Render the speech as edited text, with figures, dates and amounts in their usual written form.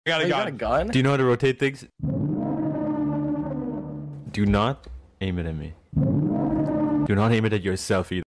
got Oh, a you got a gun. gun? Do you know how to rotate things? Do not aim it at me. Do not aim it at yourself either.